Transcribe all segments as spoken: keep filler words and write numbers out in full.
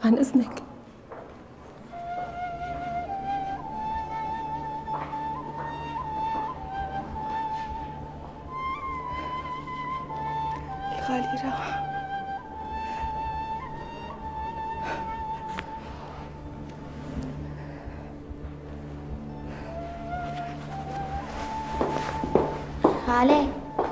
عن إذنك. الغالي راح. خالي،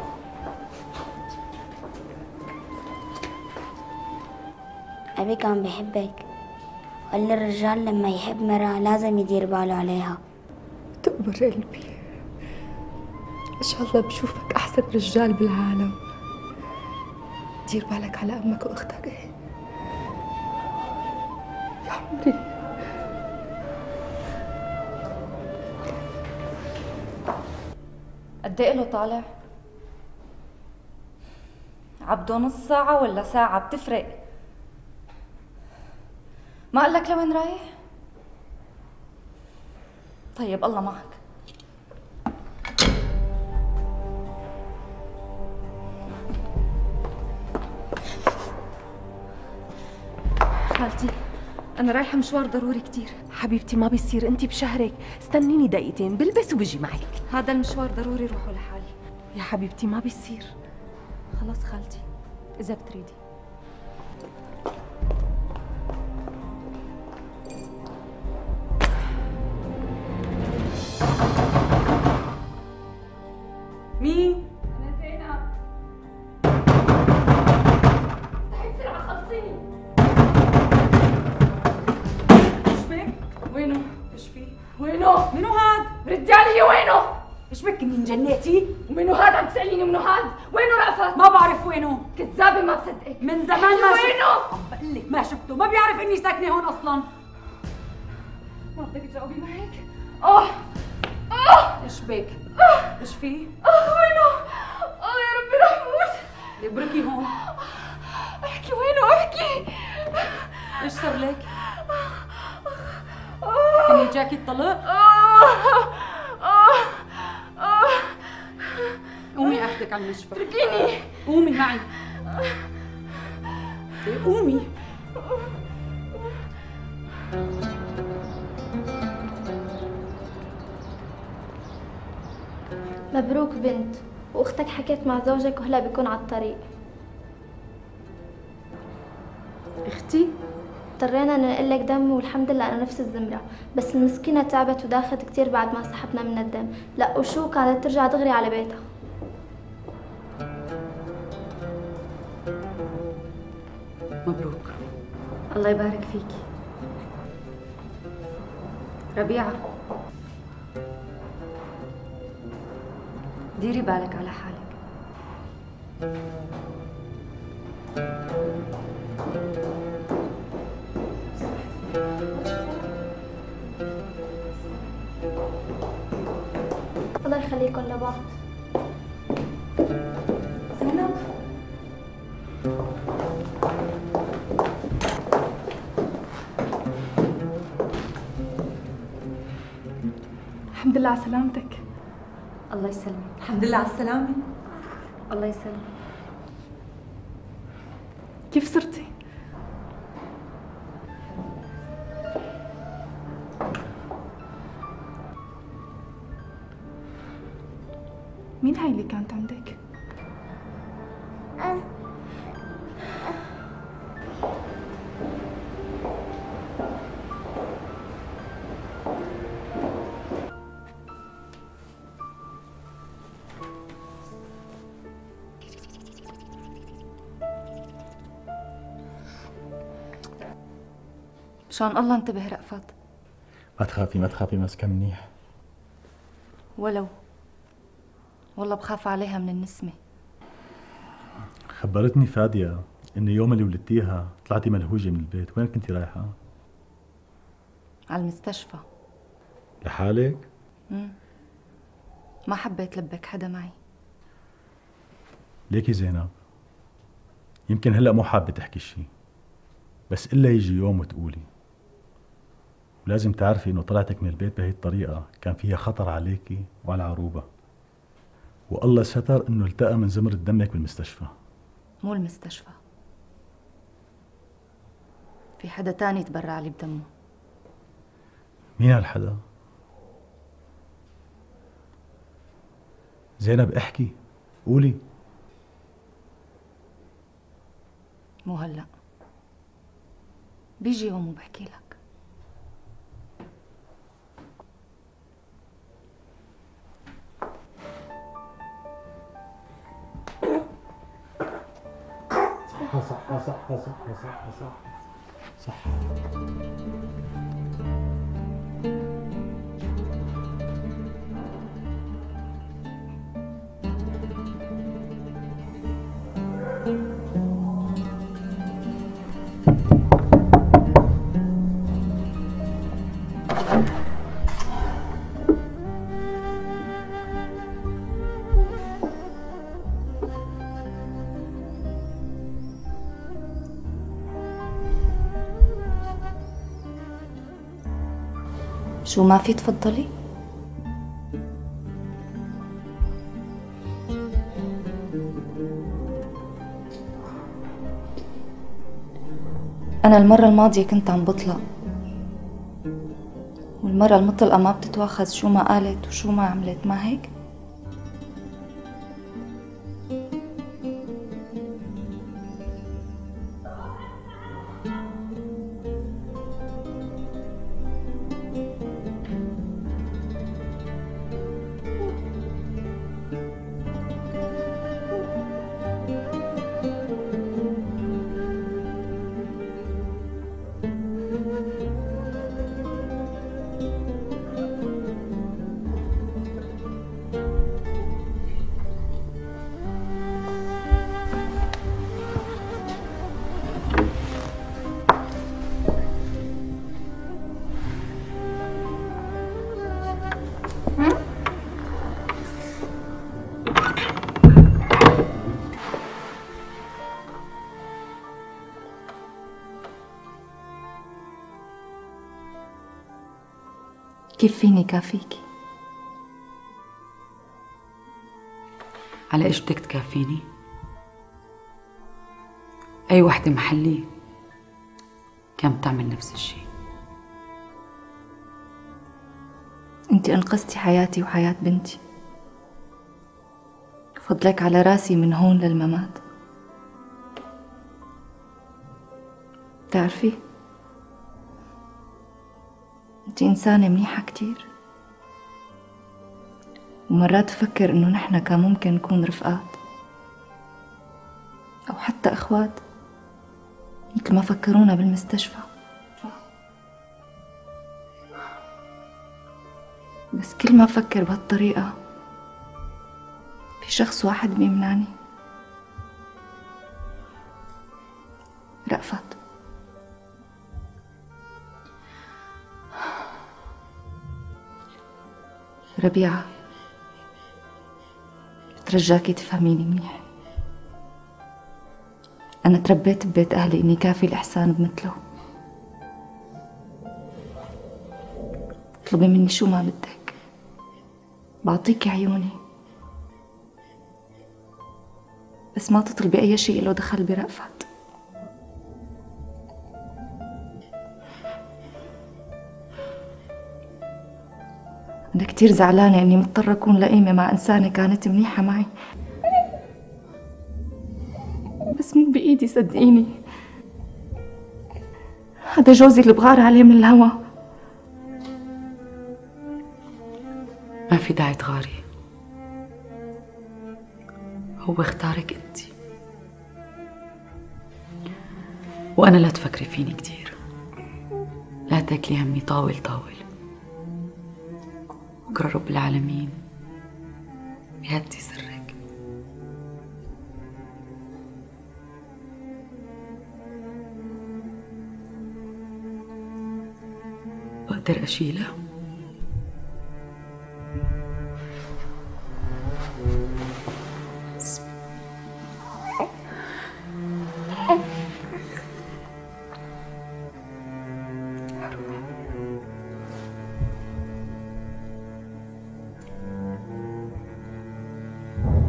أبي كان بيحبك، قال لي الرجال لما يحب مرة لازم يدير باله عليها. تقبر قلبي، إن شاء الله بشوفك أحسن رجال بالعالم. دير بالك على أمك وأختك. إيه يا عمري. قد ايه له طالع؟ عبده نص ساعة ولا ساعة بتفرق؟ ما قال لك لوين رايح؟ طيب الله معك. خالتي أنا رايحة مشوار ضروري كتير. حبيبتي ما بيصير، أنت بشهرك، استنيني دقيقتين بلبس وبجي معك. هذا المشوار ضروري روحوا لحالي. يا حبيبتي ما بيصير. خلاص خالتي إذا بتريدي. مين؟ أنا زينب. تعي بسرعة خلصيني. ايش بك؟ وينه؟ ايش في؟ وينه؟ منو هاد؟ ردي علي وينه؟ ايش بك من جنيتي؟ ومنو هاد عم تسأليني منو هاد؟ وينه رأفت؟ ما بعرف وينه. كذابة ما بصدقك. من زمان ما شفته. وينه؟ عم بقول لك ما شفته، ما بيعرف اني ساكنه هون اصلا. ما بدك تجاوبي معك؟ اه اه ايش بك؟ ايش في؟ اه وينه؟ اه يا ربي رح موت. ابركي هون. احكي وينه احكي. ايش صار لك؟ اه كان جاكي الطلق؟ اه اه اه قومي اخذك على المشفى. اتركيني. قومي معي. إيه، قومي. مبروك بنت، واختك حكيت مع زوجك وهلا بيكون على الطريق. اختي؟ اضطرينا ننقل لك دم والحمد لله انا نفس الزمرة، بس المسكينة تعبت وداخت كتير بعد ما سحبنا من الدم. لا وشو كانت ترجع دغري على بيتها. مبروك. الله يبارك فيكي. ربيعة ديري بالك على حالك. الله يخليكم لبعض. زينب الحمد لله على سلامتك. الله يسلمك. الحمد لله على السلامة. الله يسلمك. كيف صرتي؟ مين هاي اللي كانت عندك؟ مشان الله انتبه رأفت. ما تخافي ما تخافي، ماسكة منيح. ولو والله بخاف عليها من النسمة. خبرتني فادية إنه يوم اللي ولدتيها طلعتي ملهوجة من البيت. وين كنتي رايحة؟ على المستشفى. لحالك؟ امم ما حبيت لبك حدا معي. ليكي زينب، يمكن هلأ مو حابة تحكي شي، بس إلا يجي يوم وتقولي. ولازم تعرفي إنه طلعتك من البيت بهي الطريقة كان فيها خطر عليكي وعلى عروبة، والله ستر إنه التقى من زمرة دمك بالمستشفى. مو المستشفى، في حدا تاني تبرع لي بدمه. مين هالحدا؟ زينب احكي، قولي. مو هلأ، بيجي يوم وبحكي لك. صح صح صح صح صح صح صح. شو ما في تفضلي؟ أنا المرة الماضية كنت عم بطلق، والمرة المطلقة ما بتتواخذ شو ما قالت وشو ما عملت، ما هيك؟ كيف فيني كافيكي؟ على ايش بدك تكافيني؟ اي وحدة محلي كانت بتعمل نفس الشيء. انتي انقذتي حياتي وحياة بنتي، فضلك على راسي من هون للممات. بتعرفي انتي انسانة منيحة كتير، ومرات بفكر انه نحن كان ممكن نكون رفقات او حتى اخوات مثل ما فكرونا بالمستشفى. بس كل ما افكر بهالطريقة في شخص واحد بيمنعني، رأفت. ربيعة، بترجاكي تفهميني منيح. أنا تربيت ببيت أهلي إني كافي الإحسان بمثله. اطلبي مني شو ما بدك، بعطيكي عيوني، بس ما تطلبي أي شيء له دخل برأفت. أنا كتير زعلانة إني مضطرة أكون لئيمة مع إنسانة كانت منيحة معي، بس مو بإيدي صدقيني. هذا جوزي اللي بغار عليه من الهوى. ما في داعي تغاري، هو اختارك انت، وانا لا تفكري فيني كتير، لا تاكلي همي طاول طاول. بكره رب العالمين بيهدي سرك. بقدر اشيلها؟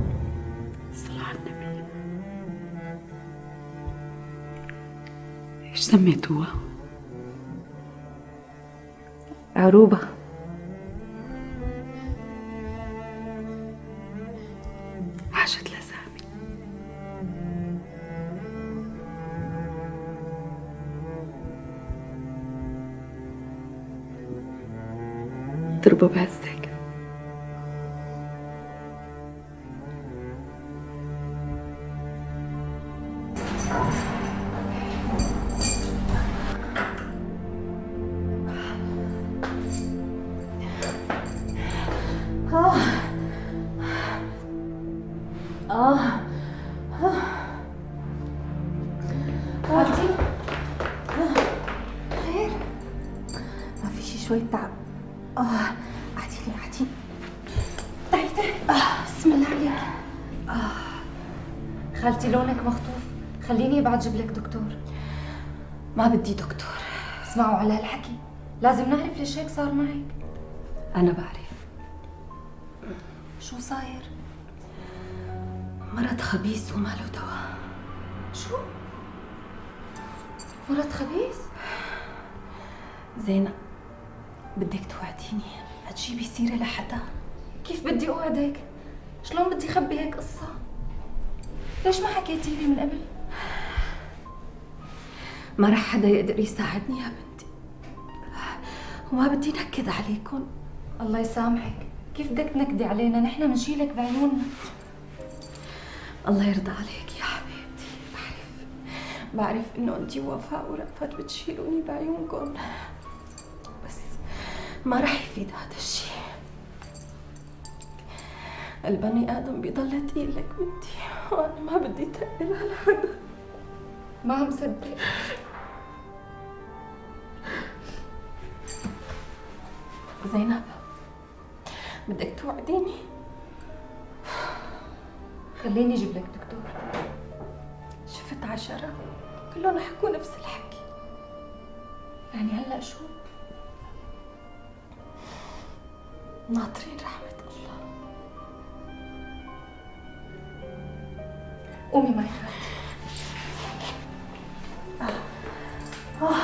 الصلاة على النبي. ايش سميتوها؟ عروبة. عاشت لسامي. تربى بعزك. خالتي خير؟ ما في شي شوي تعب. اه قعديلي قعديلي. تعي تعي. آه بسم الله عليك. آه خالتي لونك مخطوف، خليني ابعت جيب لك دكتور. ما بدي دكتور. اسمعوا على هالحكي، لازم نعرف ليش هيك صار معك. أنا بعرف. شو صاير؟ مرض خبيث وما له دواء. شو؟ مرض خبيث؟ زينب، بدك توعديني ما تجيبي سيرة لحدا. كيف بدي اوعدك؟ شلون بدي خبي هيك قصة؟ ليش ما حكيتي لي من قبل؟ ما رح حدا يقدر يساعدني يا بنتي، وما بدي نكد عليكم. الله يسامحك، كيف بدك تنكدي علينا؟ نحن بنشيلك بعيوننا. الله يرضى عليك يا حبيبتي. بعرف بعرف انه انتي ووفاء ورأفت بتشيلوني بعيونكم، بس ما رح يفيد هذا الشيء. البني ادم بيضل تقيل لك بنتي، وانا ما بدي تقل على حدا. ما عم صدق. زينب، بدك توعديني؟ خليني اجيب لك دكتور. شفت عشرة كلهم حكوا نفس الحكي. يعني هلا شو؟ ناطرين رحمة الله. قومي معي خالتي. آه. آه.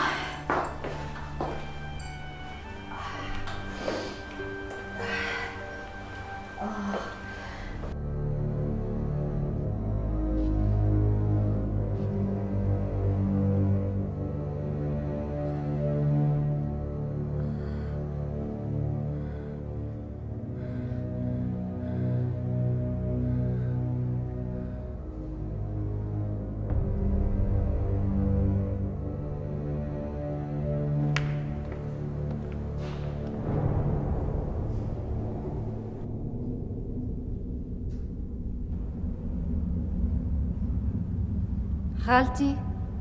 خالتي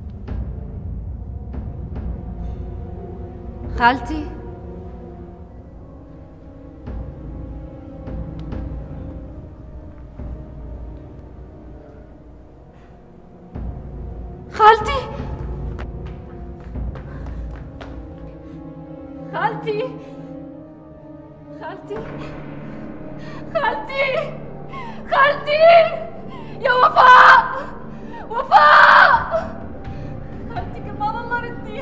خالتي خالتي خالتي خالتي خالتي خالتي يا وفاء وفاء خالتي كمان الله ردي.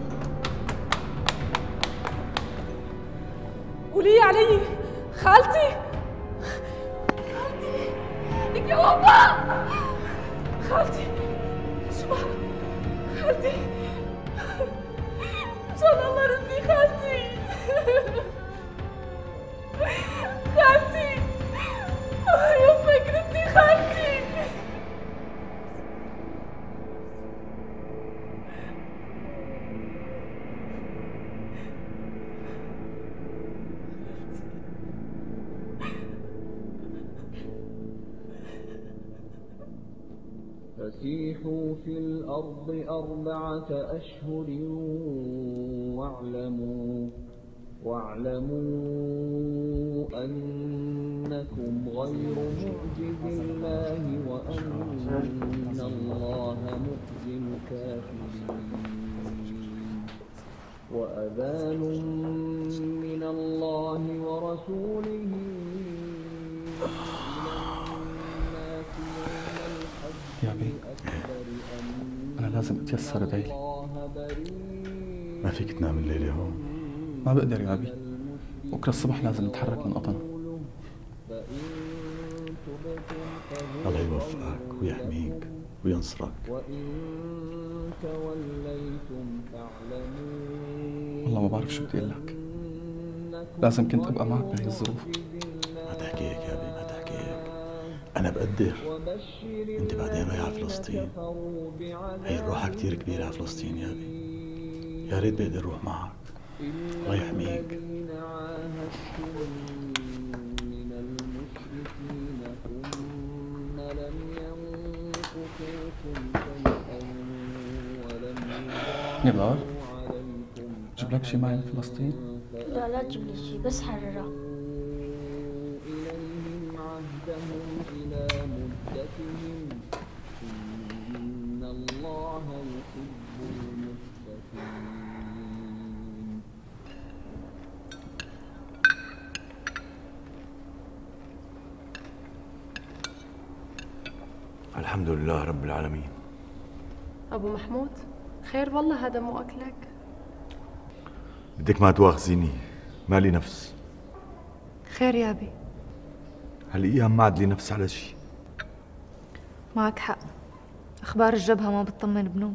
قولي علي خالتي خالتي لك يا وفاء. خالتي شو خالتي ان شاء الله الله ردي خالتي. خالتي يا فكرتي خالتي. فسيحوا في الأرض أربعة أشهر واعلموا واعلموا أنكم غير معجز الله وأن الله مخزي الكافرين. وأذان من الله ورسوله يا بي، أنا لازم أتيسر بيلي. ما فيك تنام الليلة هون؟ ما بقدر يا أبي، بكرة الصبح لازم نتحرك من قطنة. الله يوفقك ويحميك وينصرك. والله ما بعرف شو بدي أقول لك، لازم كنت أبقى معك بهي الظروف. ما تحكي هيك يا أبي، ما تحكي هيك. أنا بقدر أنت بعدين رايح على فلسطين، هي الروحة كتير كبيرة على فلسطين يا أبي، يا ريت بقدر أروح معك. الله يحميك. نضال، جيب لك شي معي من فلسطين؟ لا لا تجيب لي شي، بس حررة. الحمد لله رب العالمين. أبو محمود، خير والله هذا مو أكلك. بدك ما تواخذيني، مالي نفس. خير يا أبي. هالأيام ما عاد لي نفس على شيء. معك حق، أخبار الجبهة ما بتطمن بنوب.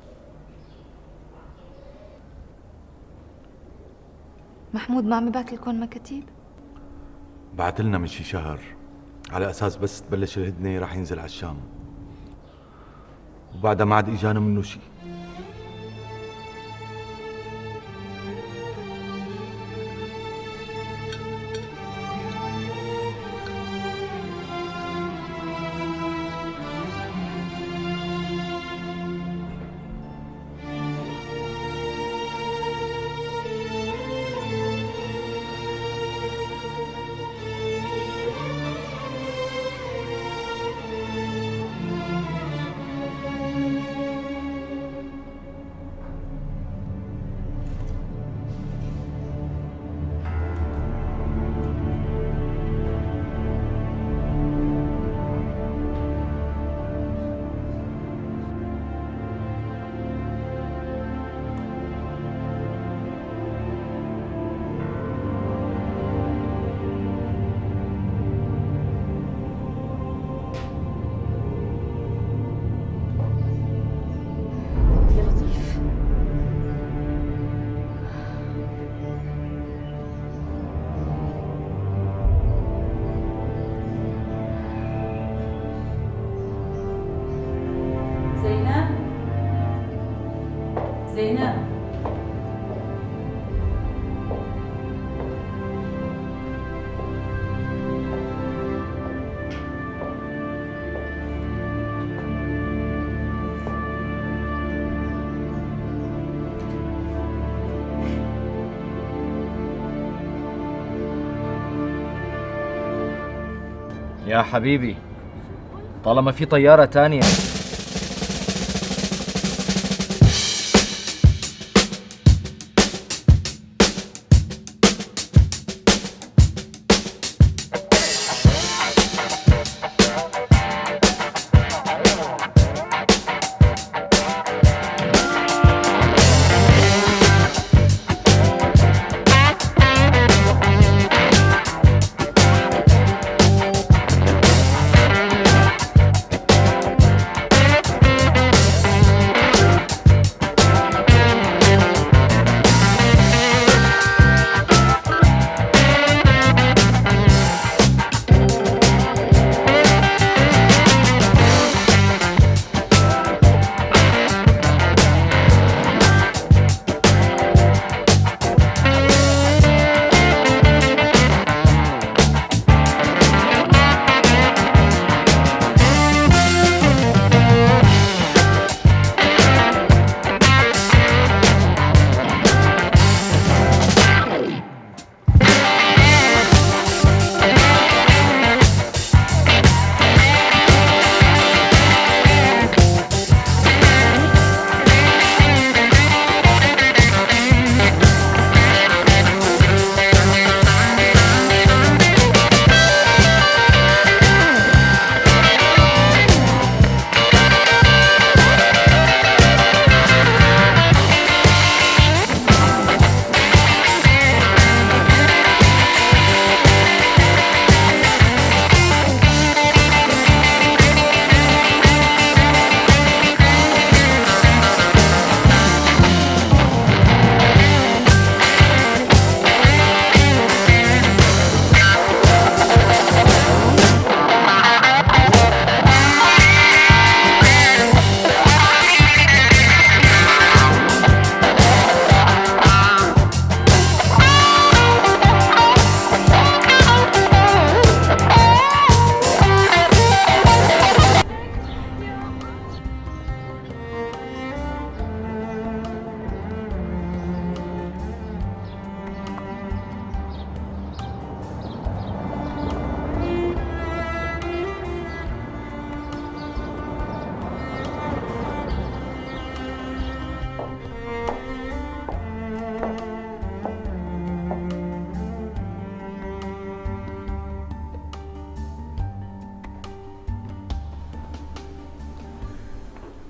محمود ما عم يبعت لكم مكاتيب؟ بعت لنا من شي شهر على أساس بس تبلش الهدنة راح ينزل على الشام، وبعدها ما عاد إجانا منه شي. زينب، يا حبيبي طالما في طيارة تانية.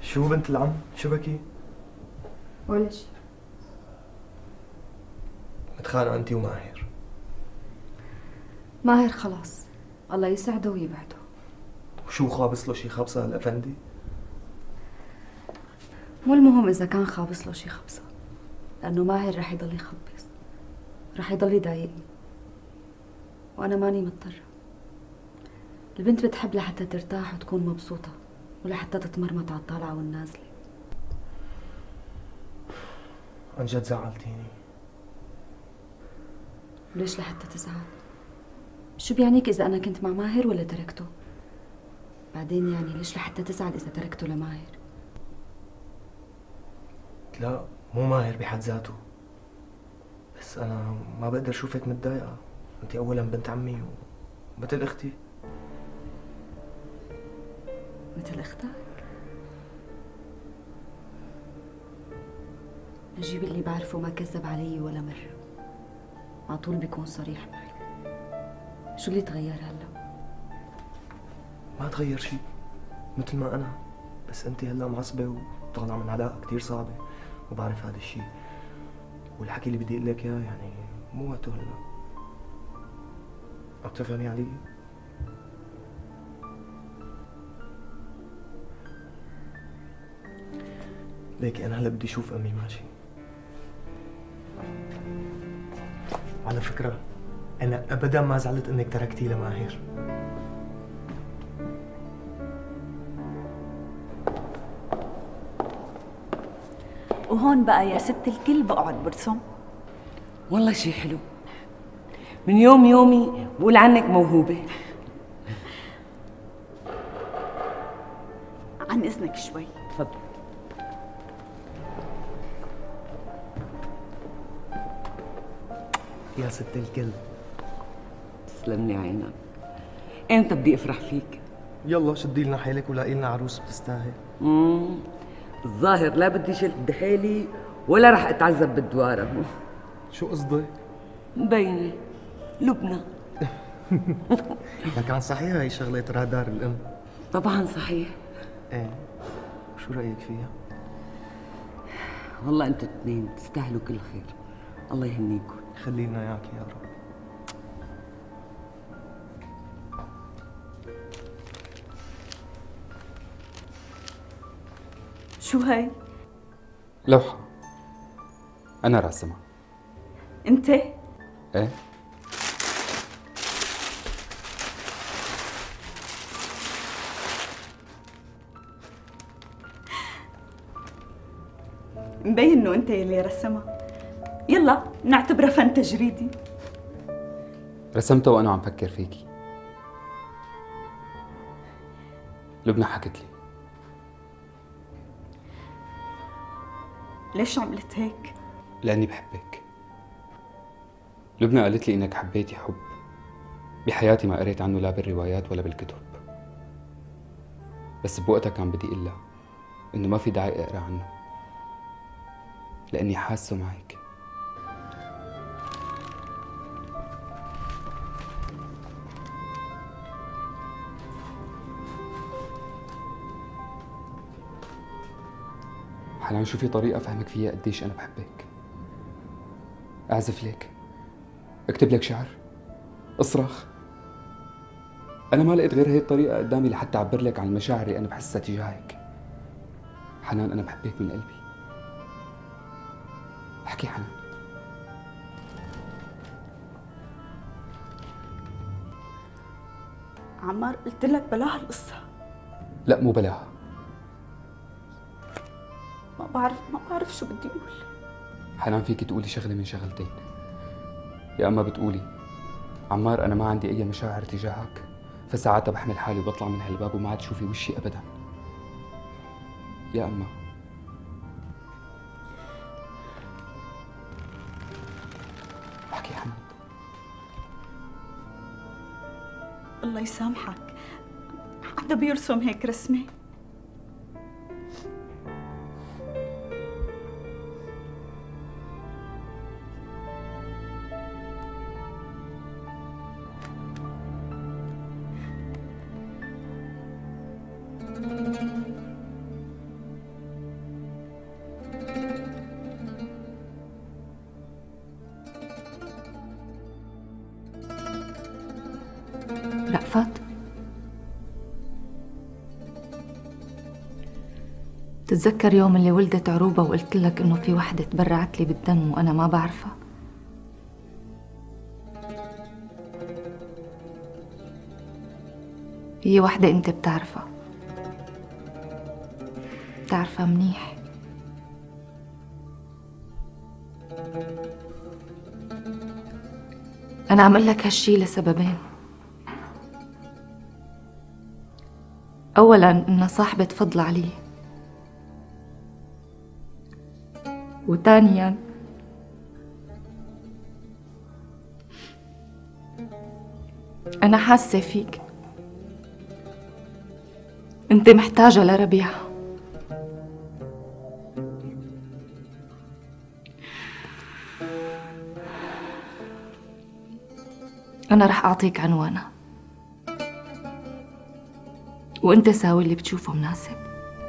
شو بنت العم؟ شو بكي؟ ولا شيء. متخانقة انت وماهر؟ ماهر خلاص، الله يسعده ويبعده. وشو خابص له شي خبصة هالأفندي؟ مو المهم إذا كان خابص له شي خبصة، لأنه ماهر رح يضل يخبص، رح يضل يضايقني، وأنا ماني مضطرة. البنت بتحب لحتى ترتاح وتكون مبسوطة، ولحتى تتمرمط على الطالعة والنازلة. عن جد زعلتيني. ليش لحتى تزعل؟ شو بيعنيك إذا أنا كنت مع ماهر ولا تركته؟ بعدين يعني ليش لحتى تزعل إذا تركته لماهر؟ لا مو ماهر بحد ذاته، بس أنا ما بقدر شوفك متضايقة. أنت أولا بنت عمي ومثل أختي. مثل أختك؟ نجيب اللي بعرفه ما كذب علي ولا مرة، على طول بيكون صريح معي. شو اللي تغير هلا؟ ما تغير شيء، مثل ما أنا، بس أنت هلا معصبة وطالعة من علاقة كتير صعبة، وبعرف هذا الشيء، والحكي اللي بدي أقول لك إياه يعني مو وقته هلا. عم تفهمي علي؟ ليكي أنا هلا بدي أشوف أمي ماشي. على فكرة أنا أبدا ما زعلت إنك تركتي لماهر. وهون بقى يا ست الكل بقعد برسم. والله شي حلو، من يوم يومي بقول عنك موهوبة. عن إذنك شوي. تفضل. يا ست الكل. تسلم لي عينك. امتى بدي افرح فيك؟ يلا شدي لنا حيلك ولاقي لنا عروس بتستاهل. امم الظاهر لا بدي شلت بحيلي ولا رح اتعذب بالدواره. شو قصدك؟ مبينه لبنى. لكن صحيح هي شغلة رادار الأم. طبعا صحيح. ايه شو رأيك فيها؟ والله انتوا اثنين تستاهلوا كل خير، الله يهنيكم. خلينا اياك يا رب. شو هاي؟ لوحة أنا راسمها. أنت؟ إيه. مبين إنه أنت اللي رسمها. يلا نعتبرها فن تجريدي. رسمتها وأنا عم فكر فيكي. لبنى حكت لي. ليش عملت هيك؟ لأني بحبك. لبنى قالت لي إنك حبيتي حب بحياتي ما قريت عنه لا بالروايات ولا بالكتب، بس بوقتها كان بدي إقول لها إنه ما في داعي أقرأ عنه لأني حاسه معك. حنان شو في طريقة أفهمك فيها قديش أنا بحبك؟ أعزف لك؟ أكتب لك شعر؟ أصرخ؟ أنا ما لقيت غير هي الطريقة قدامي لحتى أعبر لك عن المشاعر اللي أنا بحسها تجاهك. حنان أنا بحبك من قلبي. احكي حنان. عمار قلت لك بلاها القصة. لا مو بلاها. ما بعرف ما بعرف شو بدي اقول. حنان فيك تقولي شغله من شغلتين، يا اما بتقولي عمار انا ما عندي اي مشاعر تجاهك، فساعتها بحمل حالي وبطلع من هالباب وما عاد تشوفي وشي ابدا، يا اما احكي حنان. الله يسامحك، حدا بيرسم هيك رسمه؟ رأفت، تتذكر يوم اللي ولدت عروبة وقلت لك إنه في وحدة تبرعت لي بالدم وأنا ما بعرفها؟ هي وحدة أنت بتعرفها، بتعرفها منيح. أنا عمل لك هالشي لسببين. أولاً إنها صاحبة فضل علي، وثانياً أنا حاسة فيك، أنت محتاجة لربيع. أنا رح أعطيك عنوانها، وأنت ساوي اللي بتشوفه مناسب.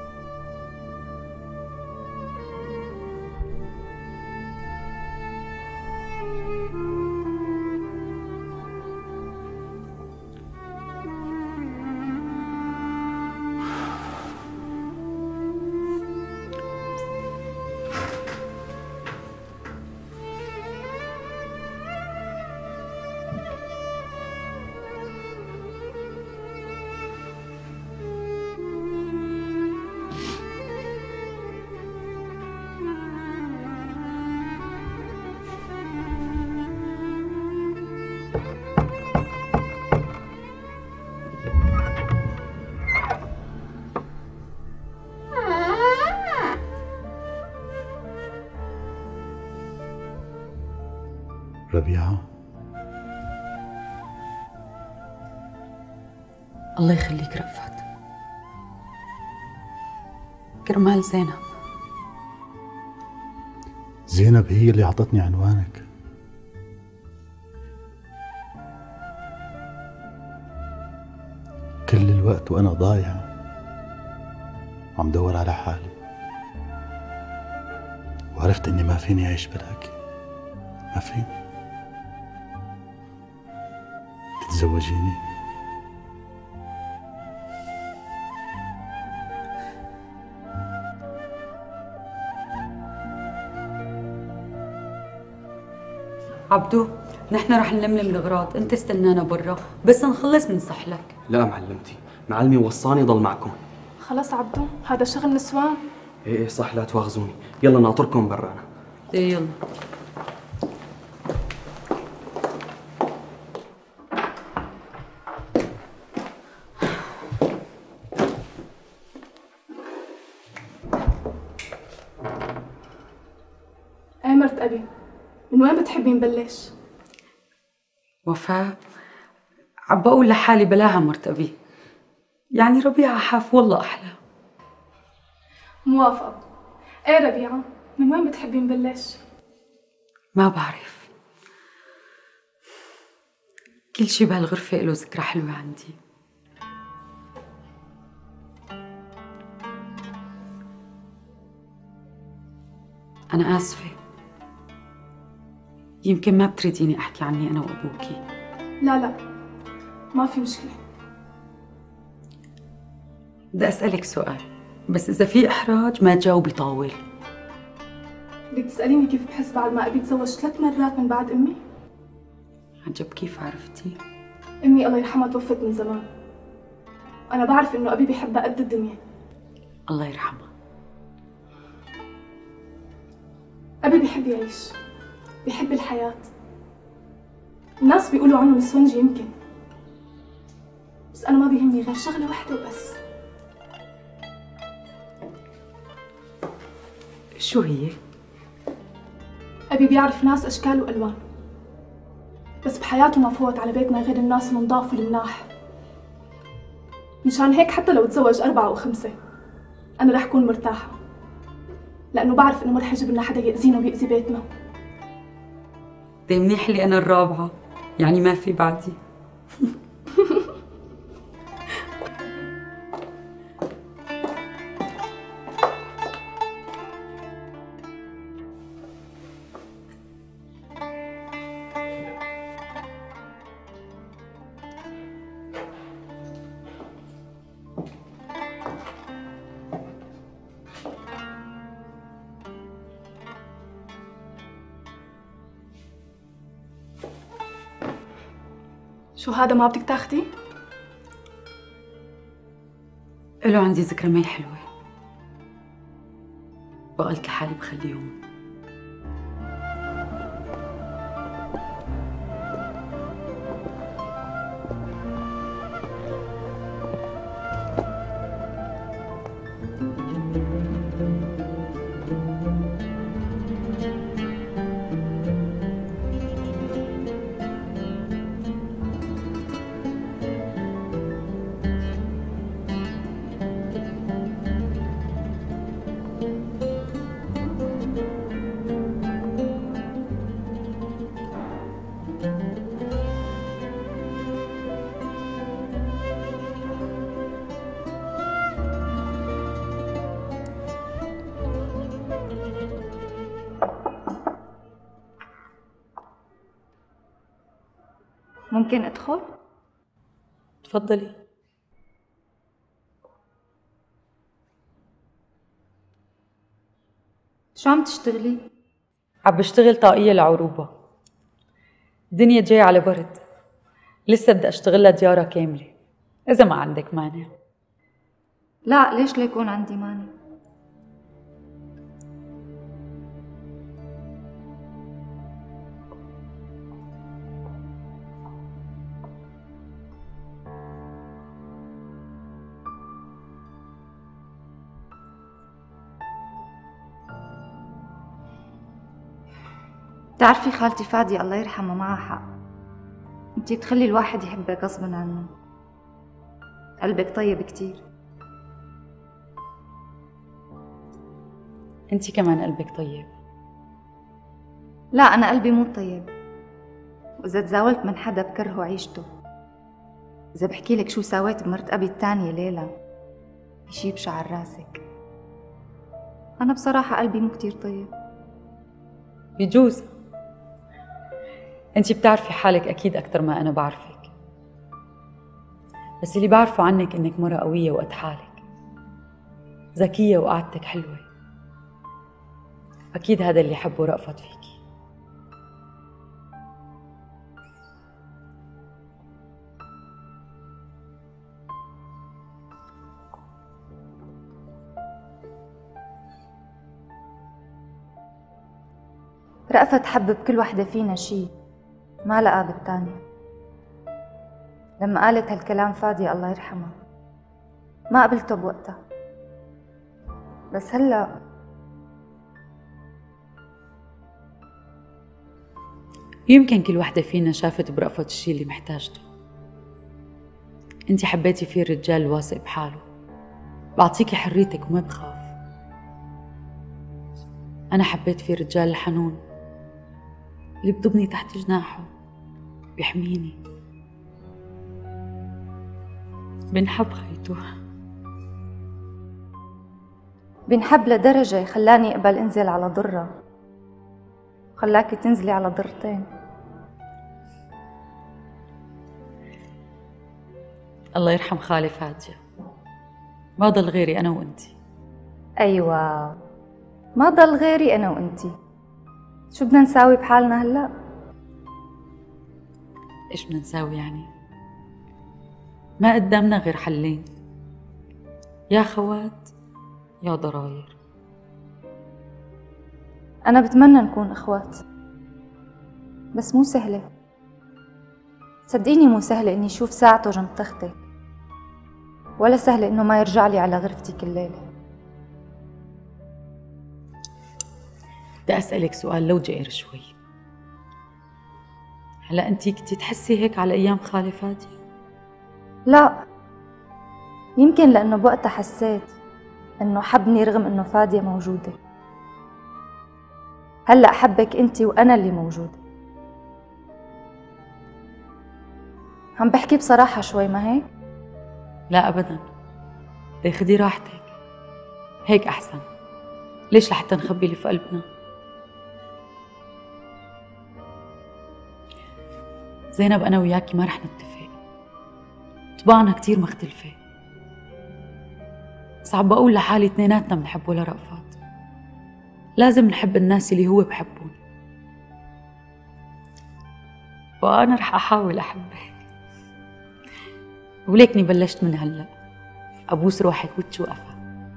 ربيعة، الله يخليك رأفت، كرمال زينب. زينب هي اللي أعطتني عنوانك. كل الوقت وأنا ضايع عم دور على حالي، وعرفت إني ما فيني أعيش بلاكي، ما فيني. تتزوجيني؟ عبدو، نحن رح نلملم الأغراض، أنت استنانا برا، بس نخلص بنصح لك. لا معلمتي، معلمي وصاني ضل معكم. خلص عبدو، هذا شغل نسوان. ايه ايه صح، لا تواخذوني. يلا ناطركم برانا. ايه يلا. ايه مرت أبي، من وين بتحبي نبلش؟ وفاء، عم بقول لحالي بلاها مرت أبي، يعني ربيعة حاف والله أحلى. موافقة. ايه ربيعة، من وين بتحبي نبلش؟ ما بعرف، كل شي بهالغرفة له ذكرى حلوة عندي. أنا آسفة، يمكن ما بتريديني أحكي عني أنا وأبوكي. لا لا، ما في مشكلة. بدي أسألك سؤال، بس إذا في إحراج ما تجاوبي طاول. بدك تسأليني كيف بحس بعد ما أبي تزوج ثلاث مرات من بعد أمي؟ عجب كيف عرفتي؟ أمي الله يرحمها توفت من زمان، أنا بعرف إنه أبي بيحبها قد الدنيا. الله يرحمها. أبي بيحب يعيش، بيحب الحياة. الناس بيقولوا عنه نسونجي يمكن، بس أنا ما بيهمني غير شغلة واحدة وبس. شو هي؟ أبي بيعرف ناس أشكال وألوان، بس بحياته ما فوت على بيتنا غير الناس المنضاف والمناح. مشان هيك حتى لو تزوج أربعة أو خمسة أنا رح كون مرتاحة، لأنه بعرف إنه ما رح يجيب لنا حدا يأذينا ويأذي بيتنا. دي منيح لي أنا الرابعة، يعني ما في بعدي. شو هذا ما بدك تاخدي؟ له عندي ذكرى مي حلوة، وقلت لحالي بخليهم. ممكن ادخل؟ تفضلي. شو عم تشتغلي؟ عم بشتغل طاقية لعروبة. الدنيا جاية على برد، لسه بدي اشتغلها ديارة كاملة، إذا ما عندك مانع. لا، ليش ليكون عندي مانع؟ بتعرفي خالتي فادية الله يرحمها معها حق، انتي بتخلي الواحد يحبك غصبا عنه. قلبك طيب كتير. انتي كمان قلبك طيب. لا، أنا قلبي مو طيب، وإذا تزاولت من حدا بكرهه عيشته. إذا بحكي لك شو سويت بمرت أبي التانية ليلى يشيب شعر راسك. أنا بصراحة قلبي مو كتير طيب. بيجوز. انتي بتعرفي حالك أكيد أكتر ما أنا بعرفك، بس اللي بعرفه عنك إنك مرة قوية وقت حالك، ذكية وقعدتك حلوة. أكيد هذا اللي حبه رأفت فيكي. رأفت حب بكل وحدة فينا شي ما لقى بالتانية. لما قالت هالكلام فادية الله يرحمها ما قبلته بوقتها، بس هلأ يمكن كل وحدة فينا شافت برأفت الشي اللي محتاجته. انتي حبيتي فيه الرجال الواثق بحاله، بعطيكي حريتك وما بخاف. أنا حبيت فيه الرجال الحنون اللي بضبني تحت جناحه، بيحميني، بنحب خيته. بنحب لدرجة خلاني اقبل انزل على ضرة، خلاكي تنزلي على ضرتين. الله يرحم خالي فادية، ما ضل غيري أنا وأنتي. أيوة، ما ضل غيري أنا وأنتي. شو بدنا نساوي بحالنا هلأ؟ إيش بدنا نساوي يعني؟ ما قدامنا غير حلين، يا خوات يا ضراير. أنا بتمنى نكون إخوات، بس مو سهلة. صدقيني مو سهلة إني أشوف ساعته جنب تختك، ولا سهلة إنه ما يرجع لي على غرفتي كل ليلة. بدي أسألك سؤال لو جائر شوي. هلا أنتي كنتي تحسي هيك على أيام خالي فادية؟ لا، يمكن لأنه بوقتها حسيت إنه حبني رغم إنه فادية موجودة. هلأ حبك أنتي وأنا اللي موجودة. عم بحكي بصراحة شوي، ما هيك؟ لا أبداً، بدي خدي راحتك، هيك أحسن. ليش لحتى نخبي اللي في قلبنا؟ زينب، أنا وياكي ما رح نتفق، طباعنا كتير مختلفة، بس عم بقول لحالي اثنيناتنا بنحبه لرأفت. لازم نحب الناس اللي هو بحبون، وأنا رح أحاول أحبك. وليكني بلشت من هلا ابوس روحك وتشوقفها.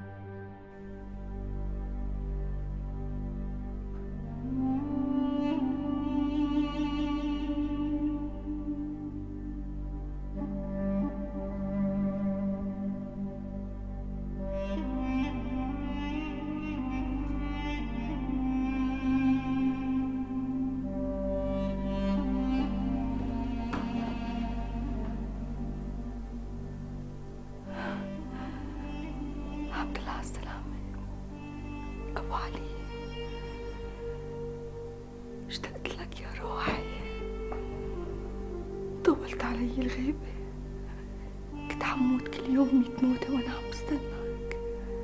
الحمد لله على السلامة أبو علي. اشتقت لك يا روحي، طولت علي الغيبة، كنت حموت كل يوم ميت موتة وأنا عم بستناك،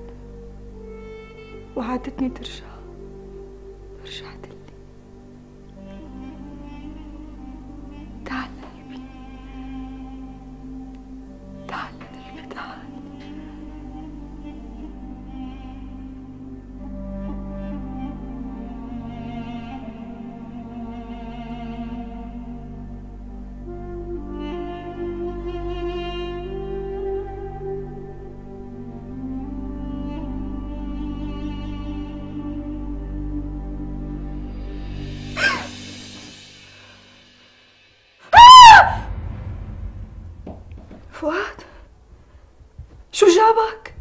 وعادتني ترجع ورجعت لي. تعال قلبي، تعال قلبي، تعال. فؤاد، شو جابك؟